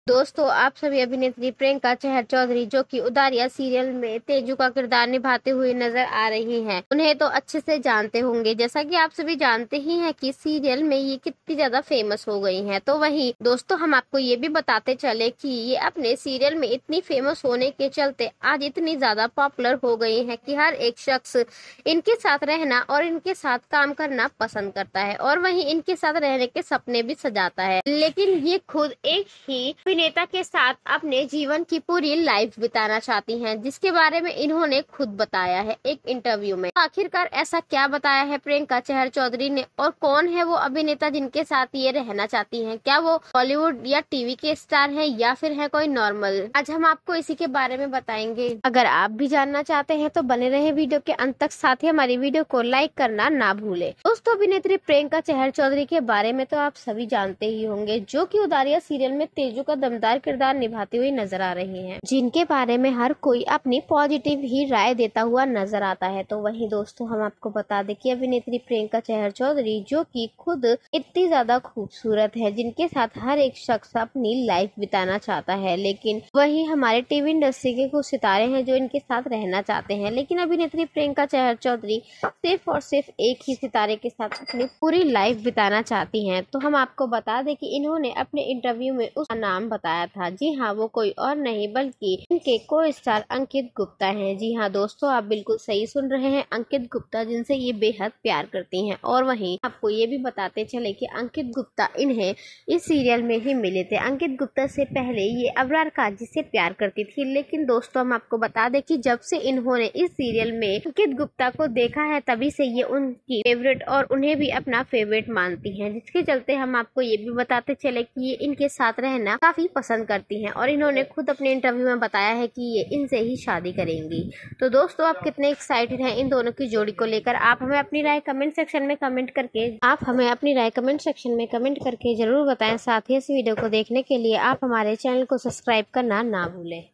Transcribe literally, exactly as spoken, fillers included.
दोस्तों, आप सभी अभिनेत्री प्रियंका चहर चौधरी जो कि उदारिया सीरियल में तेजू का किरदार निभाते हुए नजर आ रही हैं, उन्हें तो अच्छे से जानते होंगे। जैसा कि आप सभी जानते ही हैं कि सीरियल में ये कितनी ज्यादा फेमस हो गई हैं। तो वहीं दोस्तों, हम आपको ये भी बताते चले कि ये अपने सीरियल में इतनी फेमस होने के चलते आज इतनी ज्यादा पॉपुलर हो गई हैं कि हर एक शख्स इनके साथ रहना और इनके साथ काम करना पसंद करता है और वहीं इनके साथ रहने के सपने भी सजाता है। लेकिन ये खुद एक ही अभिनेता के साथ अपने जीवन की पूरी लाइफ बिताना चाहती हैं, जिसके बारे में इन्होंने खुद बताया है एक इंटरव्यू में। आखिरकार ऐसा क्या बताया है प्रियंका चहर चौधरी ने और कौन है वो अभिनेता जिनके साथ ये रहना चाहती हैं? क्या वो बॉलीवुड या टीवी के स्टार हैं या फिर है कोई नॉर्मल? आज हम आपको इसी के बारे में बताएंगे। अगर आप भी जानना चाहते हैं तो बने रहे वीडियो के अंत तक, साथ ही हमारी वीडियो को लाइक करना ना भूले। दोस्तों, अभिनेत्री प्रियंका चहर चौधरी के बारे में तो आप सभी जानते ही होंगे, जो कि उदारिया सीरियल में तेजू का दमदार किरदार निभाती हुई नजर आ रही हैं, जिनके बारे में हर कोई अपनी पॉजिटिव ही राय देता हुआ नजर आता है। तो वहीं दोस्तों, हम आपको बता दें कि अभिनेत्री प्रियंका चहर चौधरी जो कि खुद इतनी ज्यादा खूबसूरत है, जिनके साथ हर एक शख्स अपनी लाइफ बिताना चाहता है, लेकिन वही हमारे टीवी इंडस्ट्री के कुछ सितारे हैं जो इनके साथ रहना चाहते हैं। लेकिन अभिनेत्री प्रियंका चहर चौधरी सिर्फ और सिर्फ एक ही सितारे के साथ अपनी पूरी लाइफ बिताना चाहती हैं। तो हम आपको बता दें कि इन्होंने अपने इंटरव्यू में उसका नाम बताया था। जी हाँ, वो कोई और नहीं बल्कि इनके को स्टार अंकित गुप्ता हैं। जी हाँ दोस्तों, आप बिल्कुल सही सुन रहे हैं, अंकित गुप्ता, जिनसे ये बेहद प्यार करती हैं। और वहीं आपको ये भी बताते चले कि अंकित गुप्ता इन्हें इस सीरियल में ही मिले थे। अंकित गुप्ता से पहले ये अबरार काजी से प्यार करती थी, लेकिन दोस्तों हम आपको बता दें कि जब से इन्होंने इस सीरियल में अंकित गुप्ता को देखा है, तभी से ये उनकी फेवरेट और उन्हें भी अपना फेवरेट मानती हैं, जिसके चलते हम आपको ये भी बताते चले कि ये इनके साथ रहना काफी पसंद करती हैं और इन्होंने खुद अपने इंटरव्यू में बताया है कि ये इनसे ही शादी करेंगी। तो दोस्तों, आप कितने एक्साइटेड हैं इन दोनों की जोड़ी को लेकर? आप हमें अपनी राय कमेंट सेक्शन में कमेंट करके आप हमें अपनी राय कमेंट सेक्शन में कमेंट करके जरूर बताएं। साथ ही इस वीडियो को देखने के लिए आप हमारे चैनल को सब्सक्राइब करना ना भूलें।